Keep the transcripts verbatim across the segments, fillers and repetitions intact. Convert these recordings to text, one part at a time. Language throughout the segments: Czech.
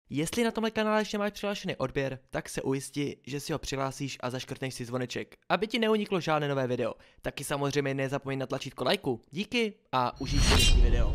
Jestli na tomhle kanále ještě máš přihlášený odběr, tak se ujisti, že si ho přihlásíš a zaškrtneš si zvoneček, aby ti neuniklo žádné nové video. Taky samozřejmě nezapomeň na tlačítko lajku. Díky a užij si dnešní video.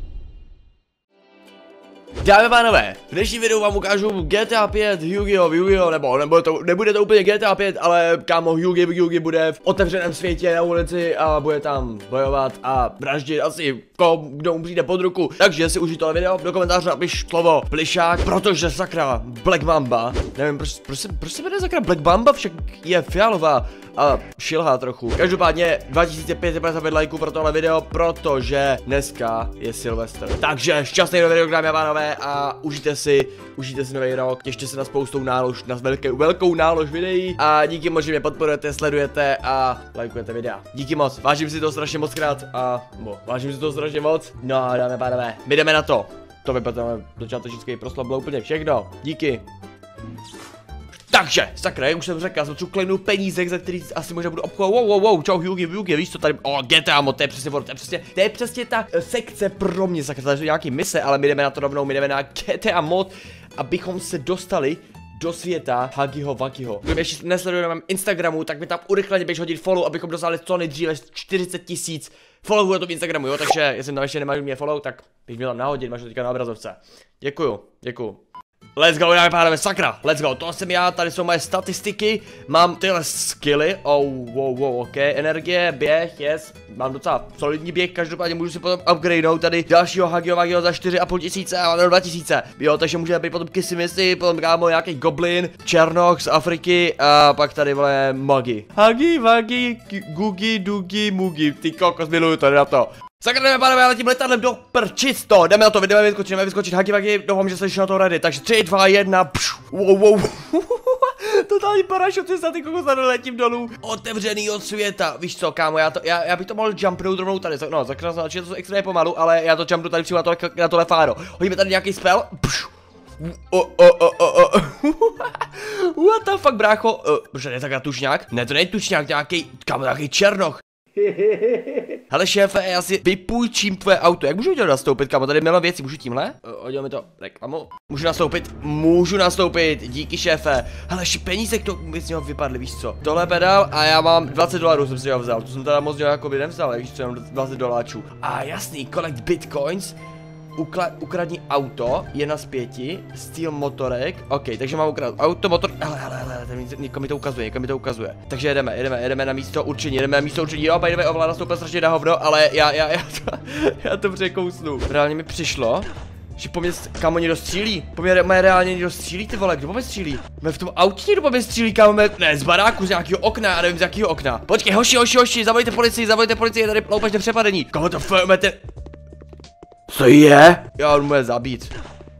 Dámy a pánové, v dnešním videu vám ukážu G T A pět, Yu-Gi-Oh, Yu-Gi-Oh, nebo nebude to, nebude to úplně G T A pět, ale kámo, Yu-Gi, Yu-Gi bude v otevřeném světě na ulici a bude tam bojovat a vraždit asi koho, kdo mu přijde pod ruku. Takže si užij tohle video, do komentáře napiš slovo plišák, protože sakra Black Mamba, nevím proč, proč, se, proč se jmenuje sakra Black Mamba, však je fialová a šilhá trochu. Každopádně dva tisíce pět set padesát pět lajků pro tohle video, protože dneska je Silvestr. Takže šťastný nový rok, dámy a pánové, a užijte si, užijte si nový rok, těšte se na spoustu nálož, na velké, velkou nálož videí a díky moc, že mě podporujete, sledujete a lajkujete videa. Díky moc, vážím si to strašně moc krát a bo, vážím si to strašně moc. No a dámy a pánové, my jdeme na to. To vypadá začátečnický proslov, bylo úplně všechno. Díky. Takže, sakra, jak už jsem řekl, já jsem cuklenu peníze, za který asi možná budu obchodovat. Wow, wow, wow, čau, Yugi, Yugi, víš co tady, o, G T A mod, to je přesně, to je přesně, to je přesně ta uh, sekce pro mě, sakra, tady jsou nějaký mise, ale my jdeme na to rovnou, my jdeme na G T A mod, abychom se dostali do světa Huggyho Wuggyho. Kdo mě ještě nesleduje na mém Instagramu, tak mi tam urychleně běž hodit follow, abychom dosáhli co nejdříve čtyřicet tisíc followů na tom Instagramu, jo, takže jestli tam ještě nemáš mě follow, tak bych měl tam nahodit, máš to teďka na obrazovce. Děkuju, děkuju. Let's go, dáme pánové, sakra, let's go, to jsem já, tady jsou moje statistiky, mám tyhle skilly, oh, wow, wow, ok, energie, běh, yes, mám docela solidní běh, každopádně můžu si potom upgradenout tady dalšího Huggyho Wuggyho za čtyři a půl tisíce a mám dva tisíce, jo, takže můžeme být potom Kissimisi, potom kámo nějaký goblin, černoch z Afriky a pak tady vole Muggy. Huggy, Wuggy, Gugi, Dugi, Mugi, ty kokos, miluju to, jde na to. Sakra, jdeme pánové, já letím letadlem do prčic to, jdeme na to, jdeme vyskočit, jdeme vyskočit, Huggy Wuggy, doufám, že jsi na to ready, takže tři, dva, jedna, pšu, wow, wow, totální parašutista, ty kokos, tady letím dolů, otevřený od světa, víš co, kámo, já, to, já, já bych to mohl jumpnout rovnou tady, no, sakra, že to jsou extrémně pomalu, ale já to jumpnu tady přímo na, to, na tohle fáro, hodíme tady nějaký spell, pšu, o, o, o, o, o, what the fuck, brácho, uh, protože ne takhle tučňák, ne, to není tučňák, nějaký, kámo, nějaký černoch. Hele šéfe, já si vypůjčím tvoje auto, jak můžu udělat nastoupit, kámo, tady mělo věci, můžu tímhle? Hodil mi to reklamu. Můžu nastoupit, můžu nastoupit, díky šéfe. Hele, peníze k tomu z něho vypadly, víš co? Tohle pedál a já mám dvacet dolarů, jsem si ho vzal, to jsem teda moc něho jako by nevzal, víš co, jenom dvacet doláčů. A jasný, collect bitcoins. Ukla ukradni auto, jedna z pěti, steal motorek, ok, takže mám ukradnout auto, motor, hele, hele, hele, někomu mi to ukazuje, někomu mi to ukazuje. Takže jedeme, jedeme, jedeme na místo určení, jedeme na místo určení, jo, jdeme ovládat stoupil strašně na hovno, ale já, já, já to, já to překousnu. Reálně mi přišlo, že po mě, kámo, někdo střílí, po mě, mě reálně někdo střílí, ty vole, kdo po mě střílí? Mě v tom autě někdo po mě střílí, kámo, mě, ne, z baráku, z nějakého okna, já nevím z jakého okna. Počkej, hoši, hoši, hoši, zavolejte policii, zavolejte policii, je tady loupač nepřepadení. Koho to fujeme, ten... Co je? Já on může zabít.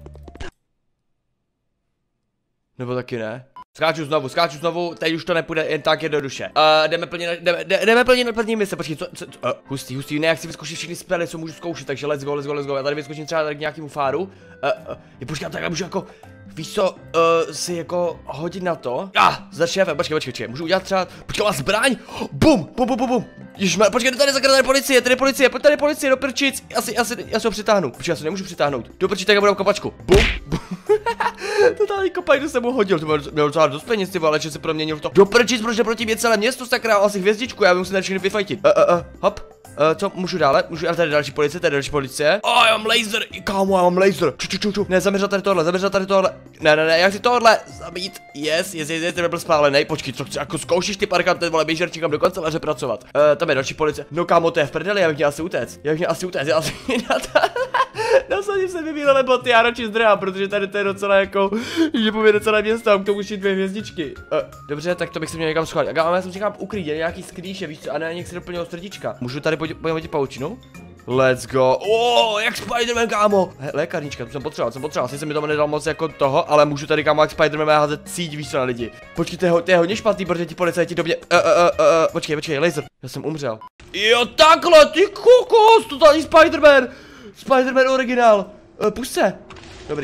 Nebo taky ne? Skáču znovu, skáču znovu, teď už to nepůjde jen tak jednoduše. Uh, jdeme plně, jdeme, jdeme plně na plní mise, počkej, co, co, co uh, hustý, hustý, ne, jak si vyzkoušet všechny spely, co můžu zkoušet, takže let's go, let's go, let's go, já tady vyzkouším třeba tady k nějakému fáru. Uh, uh, je počkej, tak já můžu jako, víš co, uh, si jako hodit na to. Ah, za šéfem, počkej, počkej, počkej, můžu udělat třeba, počkej, má zbraň, bum, bum, bum, bum, bum. Ježišmar, počkej, tady zakrat, tady policie, tady policie, pojď tady policie, do prčic, asi, asi, já se ho přitáhnu, počkej, já se nemůžu přitáhnout, do prčic, tak já budu v kopačku, bum, bum. Totální kopaj, to jsem mu hodil, to měl docela dost peněz, ty vole, že se proměnil to. Do prčic, protože proti mě celé město, sakra, asi hvězdičku, já bych musel všechny vyfajtit. Uh, uh, uh, hop. Uh, co, můžu dále? Můžu, ale tady další policie, tady další policie. O, oh, já mám laser, kámo, já mám laser. Ču, ču, ču, ču. Ne, zaměřil tady tohle, zaměřil tady tohle. Ne, ne, ne, jak si tohle zabít? Yes, yes, yes, yes, ten byl spálený. Počkej, co, jako zkoušíš ty parkanty, vole, běž čekám do kanceláře pracovat. Uh, tam je další policie. No kámo, to je v prdeli, já bych měl asi utéct. Já bych měl asi utéct, já asi nasadím se vybílele boty, já radši zdrhám, protože tady to je docela jako, že pověde celé město, k tomu dvě hvězdičky. Uh, dobře, tak to bych se měl někam schovat. A já jsem říkám uklidit, nějaký sklíše, víš co, a ne, nějak si doplnil srdíčka. Můžu tady podívat paučinu? Let's go. Oh, jak Spiderman, kámo. He, lékarnička, tu jsem potřeboval, jsem potřeboval, asi jsem mi tomu nedal moc jako toho, ale můžu tady, kámo, jak Spiderman má házet síť, víš co, na lidi. Počkej, to je, to je hodně špatný, protože ti policajti do mě, uh, uh, uh, uh, počkej, počkej, laser, já jsem umřel. Jo, takhle, ty kokos, totální Spiderman. Spiderman originál. Uh, pusť se. Dobrý.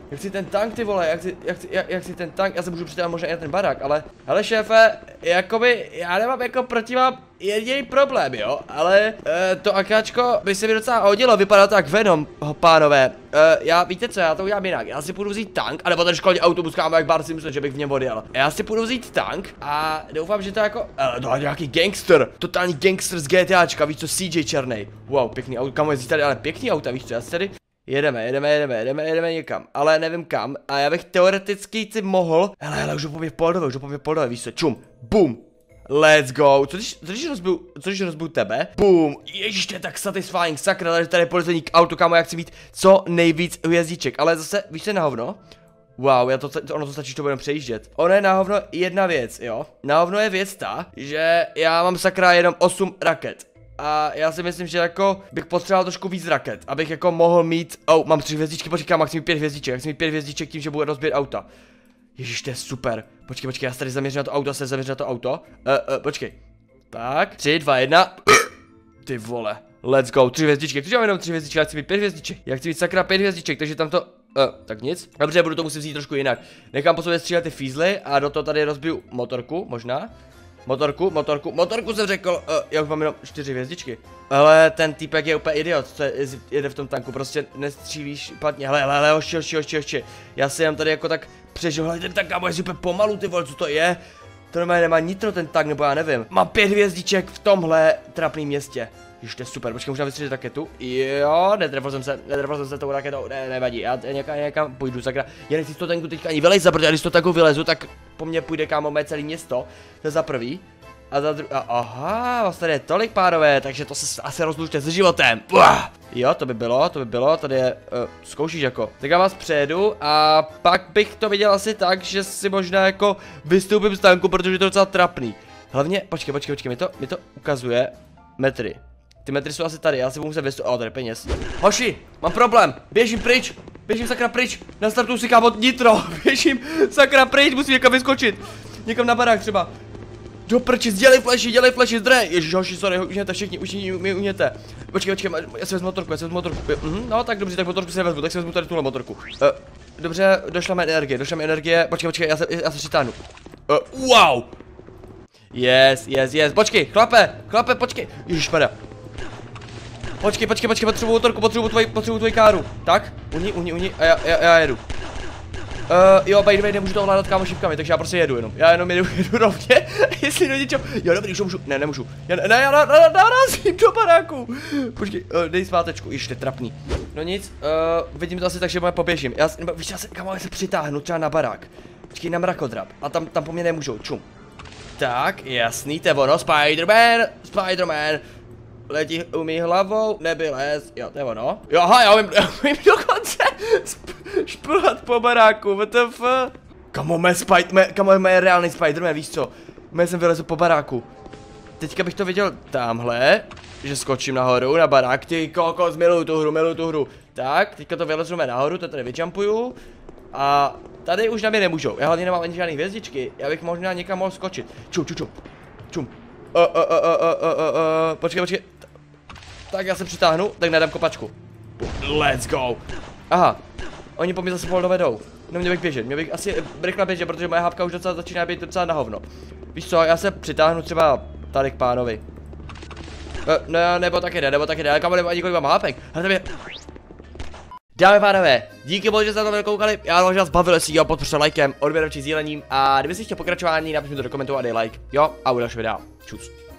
Jak chci ten tank, ty vole, jak chci, jak chci, jak, jak chci ten tank, já se můžu přitáhnout možná i na ten barák, ale, hele šéfe, jakoby, já nemám jako proti vám jediný problém, jo, ale e, to akáčko by se mi docela hodilo, vypadá to jak Venom, ho, pánové, e, já, víte co, já to udělám jinak, já si půjdu vzít tank, anebo ten školní autobus, kámo, jak Bart Simpson, že bych v něm odjel, já si půjdu vzít tank a doufám, že to jako, e, to je nějaký gangster, totální gangster z GTAčka, víš co, C J černej, wow, pěkný auto, kámo, jezdí tady, ale pěkný auta, víš co, já si tady Jedeme, jedeme, jedeme, jedeme, jedeme někam, ale nevím kam. A já bych teoreticky si mohl. Hele, hele, už jdu po mě poldové, už jdu po mě poldové, víš co, čum, boom. Let's go. Co když, co když rozbiju, co když rozbiju tebe? Boom. Ježiš, to je tak satisfying, sakra, že tady je policejní auto, kámo, já chci mít co nejvíc hvězdiček. Ale zase, víš co je na hovno? Wow, já to, to, ono to stačí, to budeme přejíždět. Ono je na hovno jedna věc, jo. Na hovno je věc ta, že já mám sakra jenom osm raket. A já si myslím, že jako bych potřeboval trošku víc raket, abych jako mohl mít, oh, mám tři hvězdičky, počkej, mám chci mít pět hvězdiček, já chci mít pět hvězdiček tím, že budu rozbít auta. Ježiš, to je super, počkej, počkej, já se tady zaměřím na to auto, se zaměřím na to auto, uh, uh, počkej, tak, tři, dva, jedna, ty vole, let's go, tři hvězdičky, protože mám jenom tři hvězdičky, já chci mít pět hvězdiček, já chci mít sakra pět hvězdiček, takže tam to, uh, tak nic, dobře, budu to muset vzít trošku jinak, nechám po sobě střílet ty fízly a do toho tady rozbiju motorku, možná. Motorku, motorku, motorku jsem řekl, uh, já už mám jenom čtyři hvězdičky. Ale ten týpek je úplně idiot, co je, jede v tom tanku, prostě nestřílíš špatně, hele, hele, hele, hoši, hoši, hoši, hoši. Já si jenom tady jako tak přežil, hele, ten tank, kámo, je úplně pomalu, ty vole, co to je? To normálně nemá nitro ten tank, nebo já nevím. Mám pět hvězdiček v tomhle trapném městě. Ježiš, to je super, počkej, možná vystřelit raketu. Jo, netrefil jsem se, netrefil jsem se tou raketou, ne, nevadí, já někam, někam půjdu, sakra. Já nechci z toho tanku teďka ani vylejzat, protože když to tanku vylezu, tak po mně půjde, kámo, mé celé město. To je za prvý. A za druhý, aha, vás tady je tolik, pánové, takže to se asi rozlučte s životem. Uah. Jo, to by bylo, to by bylo, tady je, uh, zkoušíš jako. Tak já vás přejedu a pak bych to viděl asi tak, že si možná jako vystoupím z tanku, protože je to docela trapný. Hlavně, počkej, počkej, počkej, mi to, mi to ukazuje metry. Ty metry jsou asi tady, já si budu muset vystoupit, o, tady peněz. Hoši, mám problém, běžím pryč, běžím sakra pryč, nastartuju si kámo nitro, běžím sakra pryč, musím někam vyskočit, někam na barák třeba. Do prčic, dělej fleši, dělej fleši, zdre! Ježiš, hoši, sorry, užněte všichni, už mi uněte. Počkej, počkej, já si vezmu motorku, já si vezmu motorku. Mhm, no tak dobře, tak motorku si nevezmu, tak si vezmu tady tuhle motorku. Uh, dobře, došla mi energie, došla mi energie, počkej, počkej, já se, já se přitáhnu. Uh, wow! Yes, yes, yes, počkej, chlape, chlape, počkej, ježišmarja. Počkej, počkej, počkej, potřebuji motorku, potřebuji tvoji, potřebuji tvoji káru. Tak, uni, uni, uni, a já, já, já jedu. Uh, jo, by the way, nemůžu to ovládat, kámo, šipkami, takže já prostě jedu jenom. Já jenom jedu, jedu rovně, jestli do něčeho. Jo, dobrý, už to můžu. Ne, nemůžu. Já, ne, já narazím do baráku. Počkej, uh, dej zpátečku, již to je trapný. No nic, uh, vidím to asi tak, že moje poběžím. Já, nebo, víš, já se, kámo, já se přitáhnu třeba na barák. Počkej, na mrakodrap. A tam, tam po mě nemůžou, čum. Tak, jasný, to je ono, Spider-Man, Spider-Man. Letí umí hlavou, nebyl les, jo, to je ono. Jo, aha, já umím, já umím dokonce šplhat po baráku, W T F. Kamo, mé Spider, kamo, mé reálný Spider-Man, víš co? Mé jsem vylezl po baráku. Teďka bych to viděl tamhle, že skočím nahoru na barák, ty kokos, miluju tu hru, miluju tu hru. Tak, teďka to vylezujeme nahoru, to tady vyjumpuju. A tady už na mě nemůžou, já hlavně nemám ani žádný hvězdičky, já bych možná někam mohl skočit. Čum, čum, čum, čum. Uh, uh, uh, uh, uh, uh, uh, počkej, počkej. Tak já se přitáhnu, tak nedám kopačku. Let's go. Aha, oni po mě zase pol dovedou. No mě bych běžet, mě bych asi rychle běžet, protože moje hápka už docela začíná být docela na hovno. Víš co, já se přitáhnu třeba tady k pánovi. E, no nebo taky ne, nebo taky ne, ale kam nebo několik mám hápek. Ale tam je... Dámy a pánové, díky moc, že jste na to koukali, já doufám, že vás bavilo, si ho podpořte lajkem, odběrem či sdílením a kdyby si chtěl pokračování, napiš mi to do komentu a dej like, jo, a u dalšího videa, čus.